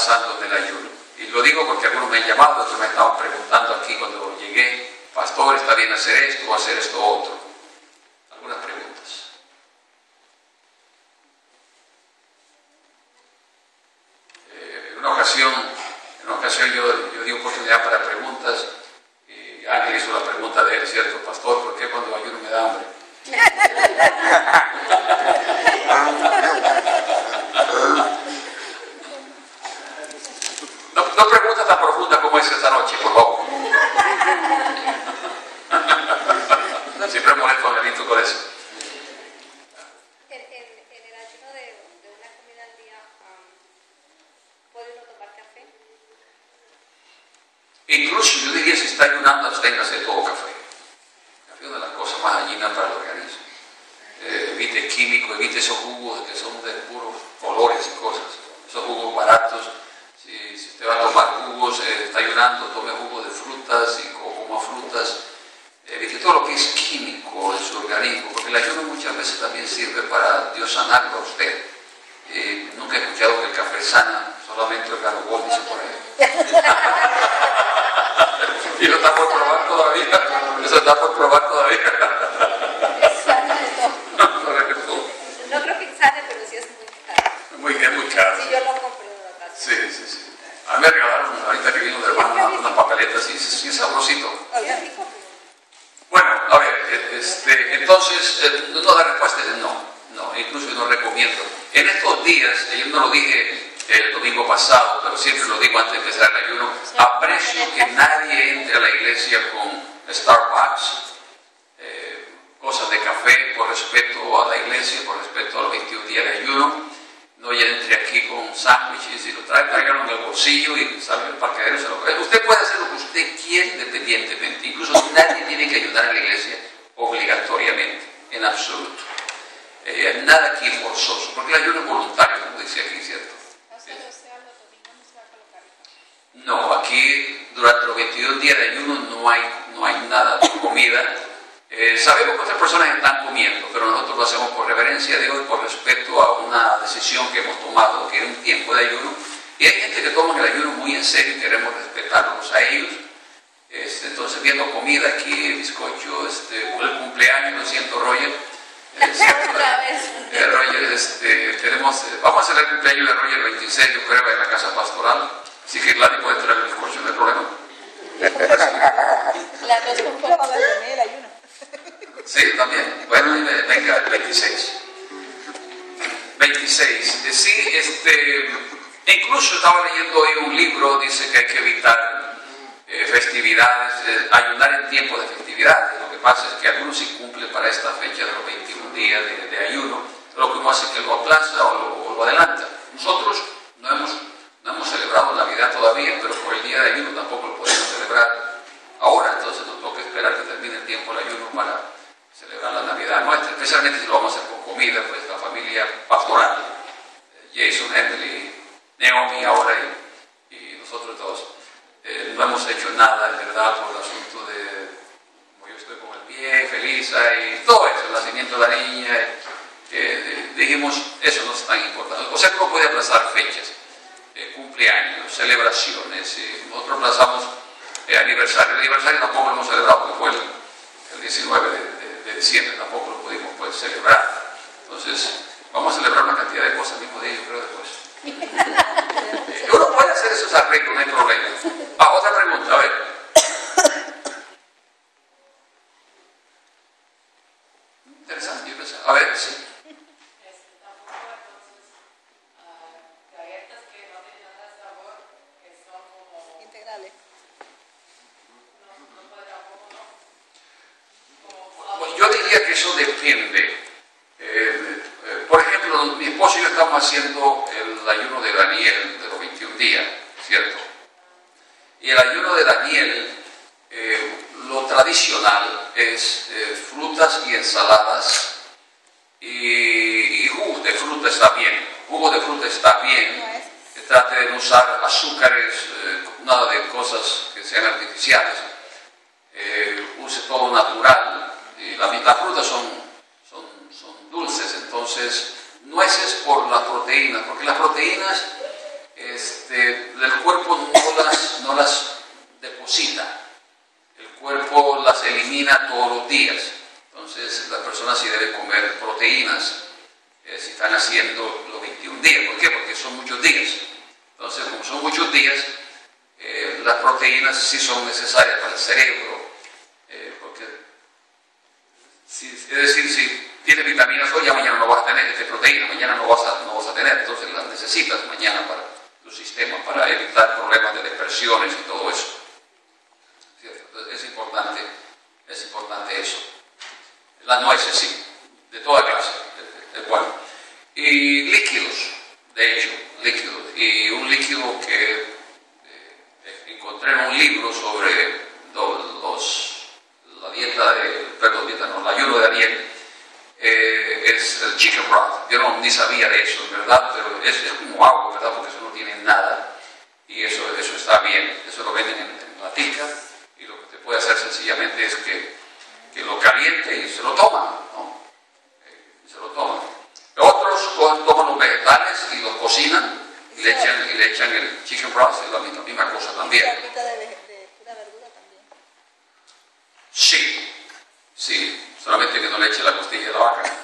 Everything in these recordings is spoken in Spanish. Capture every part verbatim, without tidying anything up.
pasando en el ayuno. Y lo digo porque algunos me han llamado, otros me estaban preguntando aquí cuando llegué, pastor, ¿está bien hacer esto o hacer esto otro? Algunas preguntas. Eh, en una ocasión, en una ocasión yo, yo di oportunidad para preguntas y Ángel hizo la pregunta de él, ¿cierto? Pastor, ¿por qué cuando ayuno me da hambre? No, no pregunta tan profunda como es esta noche, por favor. Siempre molesto a Benito con eso. En, en, en el ayuno de, de una comida al día, um, ¿puede uno tomar café? Incluso yo diría, si está ayunando, absténgase de todo café. El café es una de las cosas más dañinas para el organismo. Eh, evite químicos, evite esos jugos que son de puros colores y cosas. Esos jugos baratos. Si, si usted va a tomar jugos, eh, está ayunando, tome jugo de frutas y coma frutas. Evite todo lo que es químico en su organismo, porque el ayuno muchas veces también sirve para Dios sanarlo a usted. Eh, nunca he escuchado que el café sana, solamente el garogol dice por ahí. Y no está por probar todavía. Eso está por probar todavía. No creo que sane, pero sí es muy caro. Muy bien, muy caro. Sí, yo lo compré de la casa. Sí, sí, sí. A mí me regalaron, ahorita que vino de hermano, unas una papeletas y sí, es sabrosito. Bueno, a ver, este, entonces, no da respuesta de no, no, incluso yo no recomiendo. En estos días, yo no lo dije el domingo pasado, pero siempre lo digo antes de empezar el ayuno, aprecio que nadie entre a la iglesia con Starbucks, eh, cosas de café, por respeto a la iglesia, por respeto a los veintiún días de ayuno. No ya entre aquí con sándwiches y lo trae, tráiganlo en el bolsillo y salga el parqueadero y se lo trae. Usted puede hacer lo que usted quiere independientemente. Incluso nadie tiene que ayudar a la iglesia obligatoriamente, en absoluto. Eh, nada aquí es forzoso, porque el ayuno es voluntario, como dice aquí, ¿cierto? No, aquí durante los veintidós días de ayuno no hay, no hay nada de comida. Eh, sabemos que otras personas están comiendo, pero nosotros lo hacemos por reverencia a Dios y por respeto a una decisión que hemos tomado, que es un tiempo de ayuno. Y hay gente que toma el ayuno muy en serio y queremos respetarlos a ellos. Este, entonces, viendo comida aquí, bizcocho, este, por el cumpleaños, lo siento, Roger. Este, eh, Roger, este, tenemos, eh, vamos a hacer el cumpleaños de Roger el veintiséis, yo creo, en la casa pastoral. Así que Gladys puede traer el bizcocho, no hay problema. Las dos con poco de el ayuno. Sí, también. Bueno, venga, el veintiséis. veintiséis. Eh, sí, este, incluso estaba leyendo hoy un libro, dice que hay que evitar eh, festividades, eh, ayunar en tiempo de festividades. Lo que pasa es que algunos sí cumplen para esta fecha de los veintiún días de, de ayuno. Lo que uno hace es que lo aplaza o lo, o lo adelanta. Nosotros no hemos, no hemos celebrado Navidad todavía, pero por el día de ayuno tampoco lo podemos celebrar ahora. Entonces nos toca esperar que termine el tiempo del ayuno para celebrar la Navidad nuestra, especialmente si lo vamos a hacer con comida, pues la familia pastoral, Jason, Emily, Naomi ahora y, y nosotros todos. Eh, no hemos hecho nada, en verdad, por el asunto de, como yo estoy con el pie, Felisa y todo eso, el nacimiento de la niña. Eh, dijimos, eso no es tan importante. O sea que uno puede aplazar fechas, eh, cumpleaños, celebraciones. Eh, nosotros aplazamos eh, aniversario. El aniversario tampoco lo hemos celebrado porque fue el, el diecinueve de, de, de diciembre, tampoco lo pudimos pues, celebrar. Entonces, vamos a celebrar una cantidad de cosas el mismo día, yo creo, después. Eh, uno puede hacer esos arreglos, no hay problema. Ah, otra pregunta, a ver. Interesante, yo pensé. A ver, sí. Integrales. Bueno, yo diría que eso depende. Eh, eh, por ejemplo, mi esposo y yo estamos haciendo el ayuno de Daniel de los veintiún días, ¿cierto? Y el ayuno de Daniel, eh, lo tradicional es eh, frutas y ensaladas y, y jugos de fruta está bien. Jugo de fruta está bien. Trate de no usar azúcares, eh, nada de cosas que sean artificiales. Eh, use todo natural. Y la, las frutas son, son, son dulces, entonces nueces por las proteínas, porque las proteínas este, el cuerpo no las, no las deposita, el cuerpo las elimina todos los días. Entonces la persona sí debe comer proteínas eh, si están haciendo los veintiún días. ¿Por qué? Porque son muchos días. Entonces, como son muchos días, eh, las proteínas sí son necesarias para el cerebro, eh, porque si, es decir, si tienes vitaminas hoy, ya mañana no vas a tener, este proteína, mañana no vas a, no vas a tener, entonces las necesitas mañana para tu sistema, para evitar problemas de dispersiones y todo eso. ¿Cierto? Entonces, es importante, es importante eso. Las nueces, sí, de toda clase, es, es bueno. Y líquidos, de hecho, líquidos. Y un líquido que eh, encontré en un libro sobre los, los, la dieta de, perdón, dieta no, el ayuno de Daniel, eh, es el chicken broth. Yo no, ni sabía de eso, ¿verdad? Pero es, es como agua, ¿verdad? Porque eso no tiene nada. Y eso, eso está bien, eso lo venden en, en latica. Y lo que te puede hacer sencillamente es que que lo caliente y se lo toman, ¿no? Eh, se lo toman. Otros toman los vegetales y los cocinan y le echan, y le echan el chicken broth, es la misma, misma cosa también. ¿Y de, de pura verdura también? Sí, sí, solamente que no le eche la costilla de la vaca.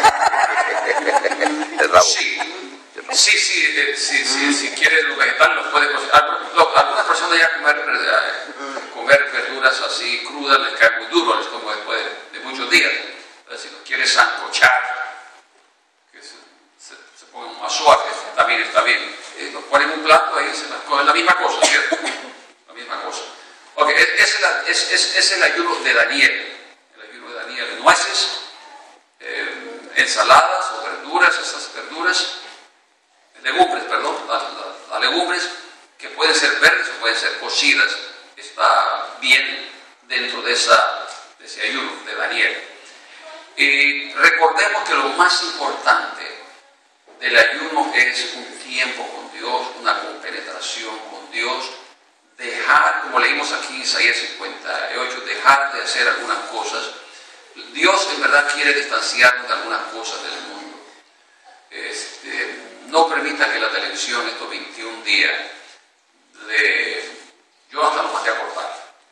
El rabo. Sí, sí, sí, eh, sí, sí, si quieres los vegetales los puedes cocinar. Algunas personas ya comer, eh, comer verduras así crudas les cae muy duro al estómago después de, de muchos días. Entonces, si los quieres sancochar, que se, se, se pongan más suaves, también está bien. Eh, los ponen en un plato ahí, se las cogen, la misma cosa, ¿cierto? La misma cosa. Ok, es, es, la, es, es, es el ayuno de Daniel. El ayuno de Daniel, nueces, eh, ensaladas o verduras, esas verduras, legumbres, perdón, las, las, las legumbres que pueden ser verdes o pueden ser cocidas, está bien dentro de, esa, de ese ayuno de Daniel. Y recordemos que lo más importante del ayuno es un tiempo con Dios, una compenetración con Dios, dejar, como leímos aquí en Isaías cincuenta y ocho, dejar de hacer algunas cosas. Dios en verdad quiere distanciarnos de algunas cosas del mundo. Este, no permita que la televisión estos veintiún días, de, yo hasta lo mandé a cortar.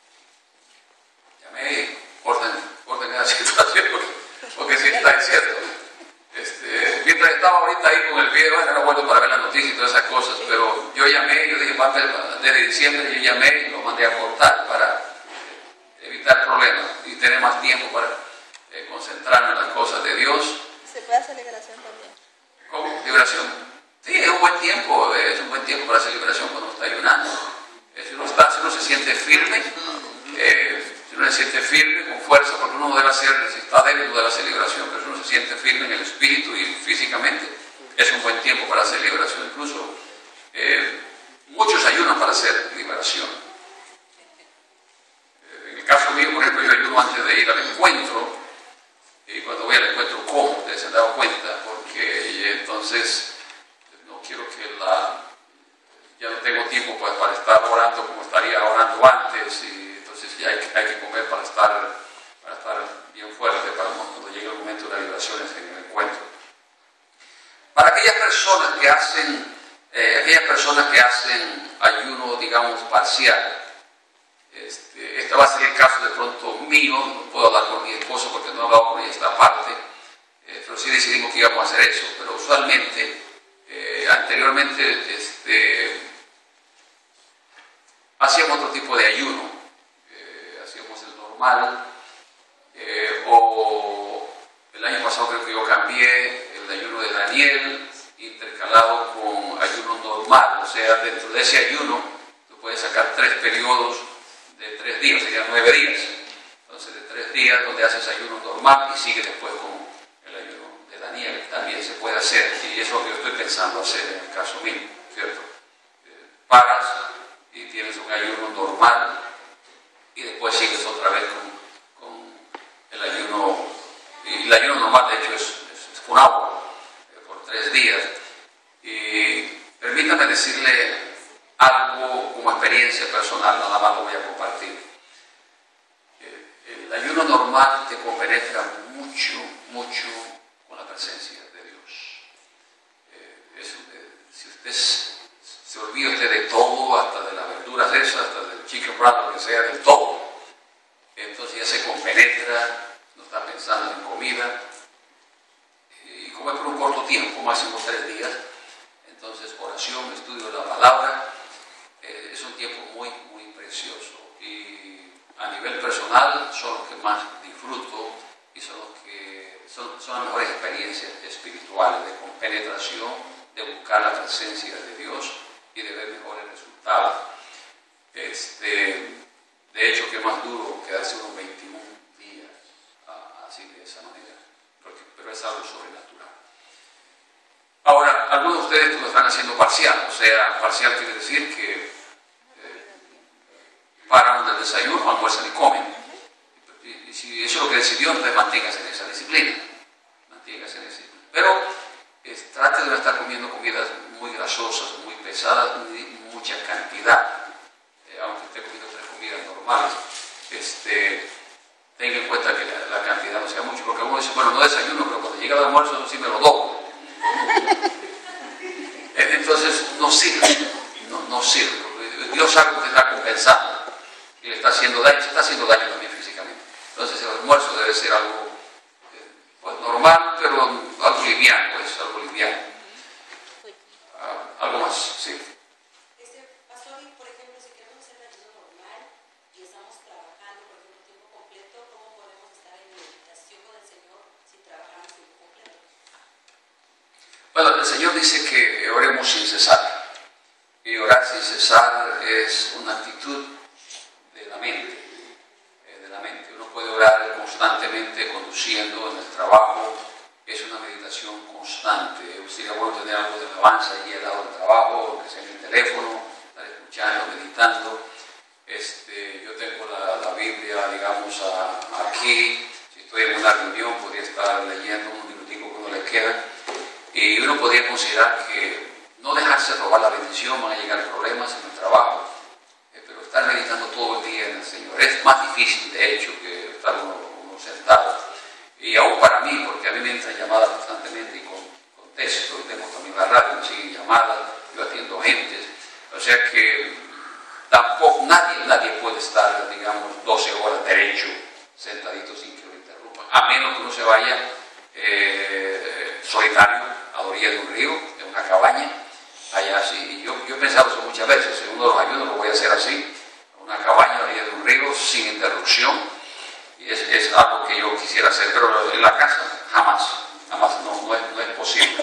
Llamé, orden, orden esa situación, porque, porque sí está, es cierto. Este, mientras estaba ahorita ahí con el video, bueno, era bueno para ver las noticias y todas esas cosas, pero yo llamé, yo dije, desde diciembre yo llamé y lo mandé a cortar para evitar problemas y tener más tiempo para eh, concentrarme en las cosas de Dios. ¿Se puede hacer liberación también? ¿Cómo? Liberación. Sí, es un buen tiempo, es un buen tiempo para hacer liberación cuando está ayunando. Eh, si, uno está, si uno se siente firme, eh, si uno se siente firme, con fuerza, porque uno no debe hacer, si está débil, no debe hacer liberación, pero si uno se siente firme en el espíritu y físicamente, es un buen tiempo para hacer liberación. Incluso eh, muchos ayunan para hacer liberación. Eh, en el caso mío, por ejemplo, yo ayuno antes de ir al encuentro, y cuando voy al encuentro como, ustedes se han dado cuenta, porque entonces no quiero que la... ya no tengo tiempo pues, para estar orando como estaría orando antes, y entonces ya hay, hay que comer para estar, para estar bien fuerte para cuando llegue el momento de las liberaciones en el encuentro. Para aquellas personas que hacen, eh, aquellas personas que hacen ayuno, digamos, parcial, este, este va a ser el caso de pronto mío, no puedo hablar con mi esposo porque no he hablado con ella esta parte, eh, pero sí decidimos que íbamos a hacer eso, pero usualmente, eh, anteriormente, este, hacíamos otro tipo de ayuno, eh, hacíamos el normal, eh, o el año pasado creo que yo cambié el ayuno de Daniel, intercalado con ayuno normal, o sea, dentro de ese ayuno tú puedes sacar tres periodos de tres días, serían nueve días, entonces de tres días donde haces ayuno normal y sigue después con el ayuno de Daniel, también se puede hacer, y eso es lo que yo estoy pensando hacer en el caso mío, ¿cierto? Eh, paras y tienes un ayuno normal y después sigues otra vez con, con el ayuno, y el ayuno normal de hecho es, es, es con agua, eh, por tres días. Y permítame decirle algo como experiencia personal, nada más lo voy a compartir. El ayuno normal te compenetra mucho, mucho con la presencia de Dios. Eh, es, eh, si usted se se olvida usted de todo, hasta de las verduras esas, hasta del chicken broth, lo que sea, del todo. Entonces ya se compenetra, no está pensando en comida, y come por un corto tiempo, máximo tres días. Entonces oración, estudio de la palabra, eh, es un tiempo muy, muy precioso. Y a nivel personal son los que más disfruto y son los que son, son las mejores experiencias espirituales de compenetración, de buscar la presencia de Dios y de ver mejores resultados. Este, de hecho, que más duro quedarse unos veintiún días ah, así de esa manera, porque, pero es algo sobrenatural. Ahora, algunos de ustedes lo están haciendo parcial, o sea, parcial quiere decir que eh, paran del desayuno, almuerzan y comen. Y, y si eso es lo que decidió, entonces manténgase en esa disciplina. Manténgase en esa disciplina. Pero eh, trate de no estar comiendo comidas muy grasosas, muy pesadas, ni mucha cantidad. Eh, aunque esté comiendo tres comidas normales, este, tenga en cuenta que la, la cantidad no sea mucho, porque uno dice, bueno, no desayuno, pero cuando llega el almuerzo sí me lo doy. Entonces no sirve, no, no sirve. Dios sabe que usted está compensando y le está haciendo daño, se está haciendo daño también físicamente. Entonces el almuerzo debe ser algo eh, pues, normal, pero algo liviano, pues, algo liviano. Uh, algo más, sí. Este, pastor, y por ejemplo, si queremos hacer el ayuno normal y estamos trabajando, por ejemplo, tiempo completo, ¿cómo podemos estar en meditación con el Señor si trabajamos tiempo completo? Bueno, el Señor dice que oremos sin cesar. Y orar sin cesar es una actitud de la mente. Eh, de la mente. Uno puede orar constantemente conduciendo en el trabajo. Es una meditación constante. Sería bueno tener algo de alabanza allí al lado del trabajo, que sea en el teléfono, estar escuchando, meditando. Este, yo tengo la, la Biblia, digamos, a, aquí. Si estoy en una reunión, podría estar leyendo un minutico que uno le queda. Y uno podría considerar que no dejarse robar la bendición, van a llegar problemas en el trabajo, eh, pero estar meditando todo el día en el Señor es más difícil, de hecho, que estar uno, uno sentado. Y aún para mí, porque a mí me entran llamadas constantemente y con, contesto, y tengo también la radio, me siguen llamadas, yo atiendo gentes, o sea que tampoco, nadie, nadie puede estar, digamos, doce horas derecho, sentadito sin que lo interrumpan, a menos que uno se vaya eh, solitario a la orilla de un río, en una cabaña, allá así. Y yo, yo he pensado eso muchas veces, en uno de los ayunos lo voy a hacer así, una cabaña a la orilla de un río, sin interrupción, y es, es algo que yo quisiera hacer, pero en la casa jamás, jamás, no, no, es, no es posible.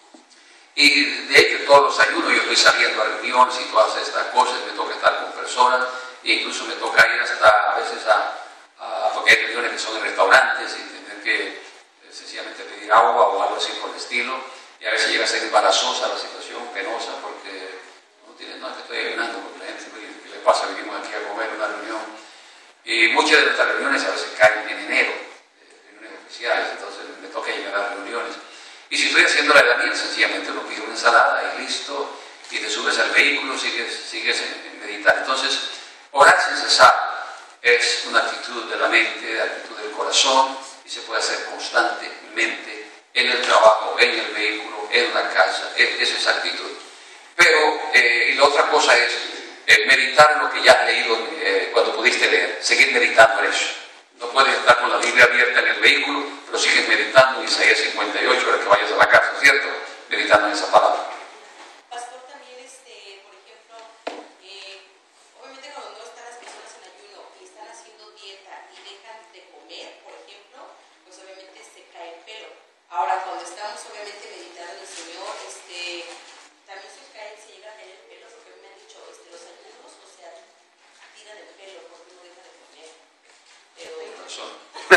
Y de hecho todos los ayunos yo estoy saliendo a reuniones y todas estas cosas, me toca estar con personas, e incluso me toca ir hasta a veces a, a porque hay reuniones que son en restaurantes y tener que sencillamente pedir agua o algo así por el estilo, y a veces llega a ser embarazosa la situación, penosa, porque no tiene, no es que estoy ayunando, porque la gente, ¿qué le pasa? Venimos aquí a comer una reunión, y muchas de nuestras reuniones a veces caen en enero, reuniones oficiales, entonces me toca llegar a las reuniones, y si estoy haciendo la Daniel, sencillamente uno pide una ensalada y listo, y te subes al vehículo, sigues, sigues en, en meditar. Entonces, orar sin cesar es una actitud de la mente, de actitud del corazón, y se puede hacer constantemente en el trabajo, en el vehículo, en la casa, es esa actitud. Pero, eh, y la otra cosa es eh, meditar en lo que ya has leído eh, cuando pudiste leer, seguir meditando en eso. No puedes estar con la Biblia abierta en el vehículo, pero sigues meditando en Isaías cincuenta y ocho ahora que vayas a la casa, ¿cierto? Meditando en esa palabra. Pastor, también, este, por ejemplo, eh, obviamente cuando no están las personas en ayuno y están haciendo dieta y dejan de comer, por ejemplo, pues obviamente se cae el pelo. Ahora, cuando estamos obviamente meditando en el Señor, este, también se cae, se llega a caer el pelo, porque me han dicho, este, los ayunos, o sea, tiran el pelo porque no dejan de comer. Pero, Corazón.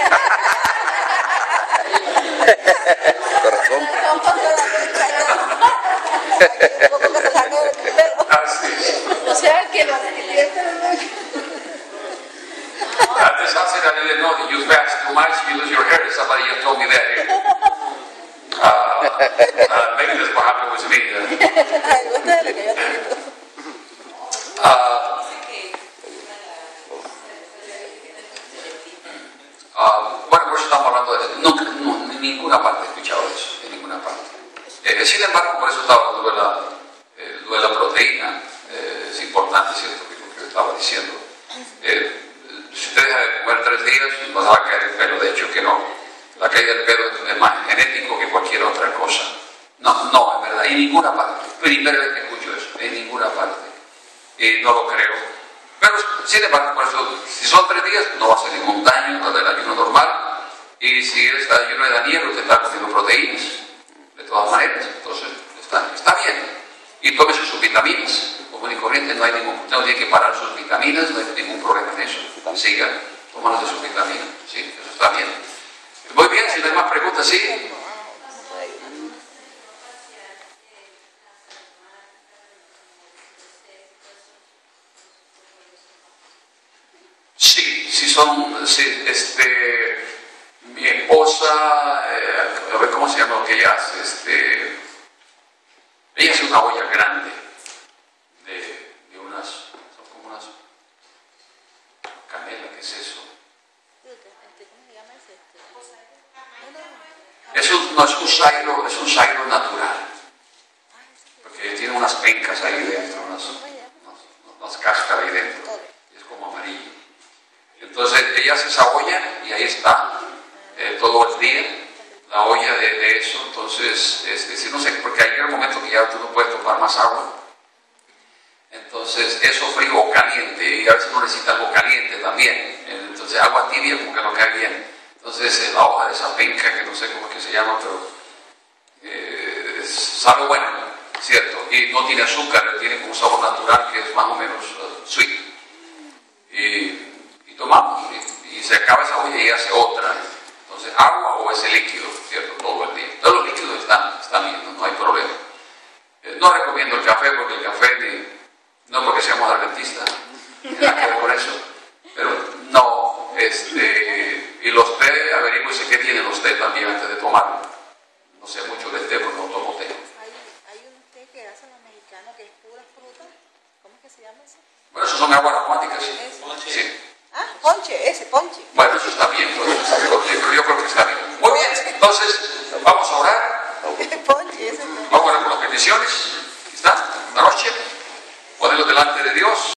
O sea que lo Antes hace I didn't know that you fast too much, you lose your hair. Somebody just told me that here. Uh, uh, maybe that's what happened with me. Uh, uh, bueno, por eso estamos hablando de eso. No, no, en ninguna parte he escuchado eso, en ninguna parte. Eh, sin embargo, por eso estaba hablando de la, eh, de la proteína. no se va a caer el pelo, de hecho que no. La caída del pelo es más genético que cualquier otra cosa. No, no, es verdad, en ninguna parte. Primera vez que escucho eso, en ninguna parte. Y no lo creo. Pero, sin embargo, por eso, si son tres días, no va a hacer ningún daño con el ayuno normal. Y si es el ayuno de Daniel, usted está comiendo proteínas, de todas maneras. Entonces, está, está bien. Y tómese sus vitaminas. Común y corriente, no hay ningún, no tiene que parar sus vitaminas, no hay ningún problema en eso. Siga tomándose sus vitaminas. Sí, eso está bien. Muy bien, si no hay más preguntas, sí. Sí, sí son, sí, este, mi esposa, eh, a ver cómo se llama lo que ella hace, este, ella hace una olla grande de, de unas, son como unas canelas, ¿qué es eso? Es un, no es un sairo, es un sairo natural, porque tiene unas pencas ahí dentro, unas, unas, unas cáscaras ahí dentro, y es como amarillo. Entonces ella hace esa olla y ahí está eh, todo el día la olla de, de eso. Entonces, es decir, no sé, porque hay un momento que ya tú no puedes tomar más agua. Entonces, eso frío o caliente, y a veces uno necesita algo caliente también. Entonces, agua tibia como que no cae bien. Entonces, eh, la hoja de esa penca, que no sé cómo es que se llama, pero eh, sabe bueno, ¿cierto? Y no tiene azúcar, tiene como un sabor natural que es más o menos uh, sweet. Y y tomamos, y, y se acaba esa olla y hace otra. Entonces, agua o ese líquido, ¿cierto? Todo el día. Todos los líquidos están, están bien, no, no hay problema. Eh, no recomiendo el café, porque el café, ni, no porque seamos adventistas, ni nada que ver con eso, pero no, este, y los té, averígüese qué tienen los té también antes de tomarlo. No sé mucho de té, porque no tomo té. Hay, hay un té que hacen los mexicanos que es pura fruta. ¿Cómo es que se llama eso? Bueno, eso son aguas aromáticas. Sí. Ah, ponche, ese, ponche. Bueno, eso está bien, entonces, yo, yo creo que está bien. Muy bien, entonces, vamos a orar. Ponche, ese. Vamos a orar por las peticiones.